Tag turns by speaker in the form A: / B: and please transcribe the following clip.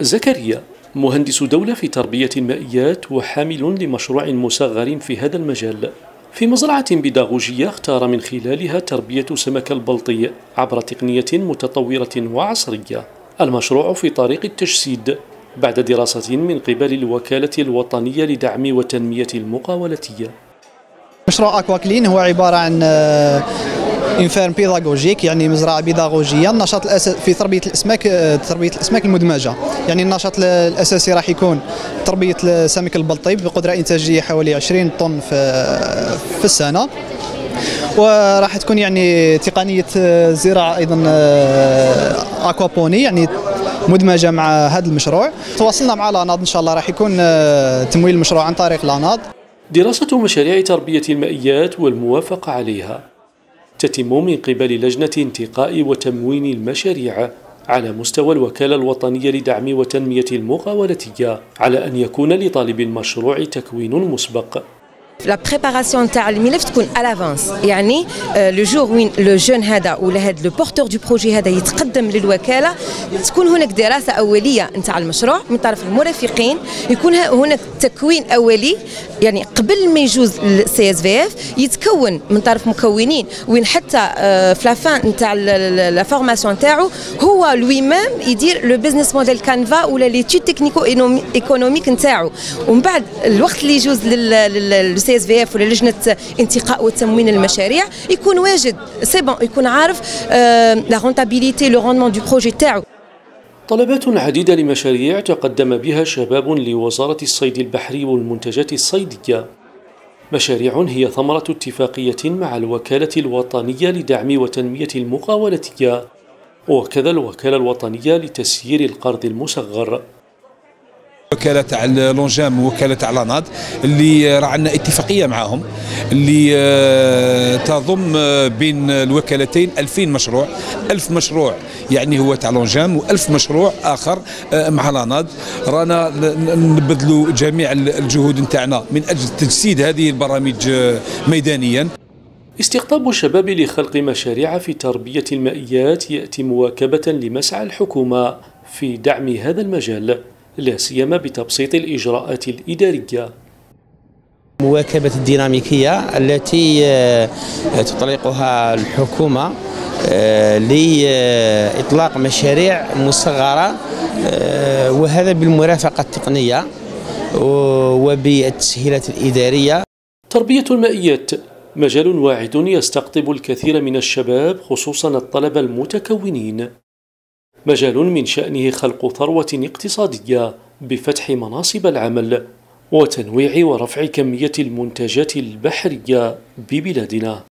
A: زكريا مهندس دولة في تربية المائيات وحامل لمشروع مصغر في هذا المجال في مزرعة بيداغوجية اختار من خلالها تربية سمك البلطي عبر تقنية متطورة وعصرية. المشروع في طريق التجسيد بعد دراسة من قبل الوكالة الوطنية لدعم وتنمية المقاولاتية.
B: مشروع أكوا كلين هو عبارة عن انفيرم بيداغوجيك، يعني مزرعة بيداغوجية. النشاط الأساسي في تربية الأسماك المدمجة، يعني النشاط الأساسي راح يكون تربية السمك البلطي بقدرة إنتاجية حوالي 20 طن في السنة، وراح تكون يعني تقنية زراعة أيضا أكوابوني يعني مدمجة مع هذا المشروع. تواصلنا مع لاناد، إن شاء الله راح يكون تمويل المشروع عن طريق لاناد.
A: دراسة مشاريع تربية المائيات والموافقة عليها تتم من قبل لجنة انتقاء وتموين المشاريع على مستوى الوكالة الوطنية لدعم وتنمية المقاولاتية، على أن يكون لطالب المشروع تكوين مسبق.
C: لا بريباراسيون تاع الملف تكون على لافونس، يعني لو جور وين لو جون هذا ولا هذا لو بورتور دو بروجي هذا يتقدم للوكاله، تكون هناك دراسه اوليه نتاع المشروع من طرف المرافقين، يكون هناك تكوين اولي يعني قبل ما يجوز للسي اس في اف، يتكون من طرف مكونين وين حتى في لافان نتاع لا فورماسيون تاعو هو لوي ميم يدير لو بيزنس موديل كانفا ولا ليتود تكنيكو ايكونوميك نتاعو، ومن بعد الوقت اللي يجوز للسي اس في اف ولا لجنه انتقاء وتموين المشاريع يكون واجد سي بون، يكون عارف لا رونتابيليتي لو روندمون دو بروجي تاعو.
A: طلبات عديدة لمشاريع تقدم بها شباب لوزارة الصيد البحري والمنتجات الصيدية. مشاريع هي ثمرة اتفاقية مع الوكالة الوطنية لدعم وتنمية المقاولاتية وكذا الوكالة الوطنية لتسيير القرض المصغر.
D: وكالة تاع لونجام ووكالة تاع لاناد اللي راه عندنا اتفاقية معاهم اللي تضم بين الوكالتين 2000 مشروع، 1000 مشروع يعني هو تاع لونجام و1000 مشروع آخر مع لاناد. رانا نبذلوا جميع الجهود نتاعنا من أجل تجسيد هذه البرامج ميدانيا.
A: استقطاب الشباب لخلق مشاريع في تربية المائيات يأتي مواكبة لمسعى الحكومة في دعم هذا المجال، لا سيما بتبسيط الإجراءات الإدارية.
E: مواكبة الديناميكية التي تطلقها الحكومة لإطلاق مشاريع مصغرة، وهذا بالمرافقة التقنية وبالتسهيلات الإدارية.
A: تربية المائيات مجال واعد يستقطب الكثير من الشباب خصوصا الطلبة المتكونين، مجال من شأنه خلق ثروة اقتصادية بفتح مناصب العمل وتنويع ورفع كمية المنتجات البحرية ببلادنا.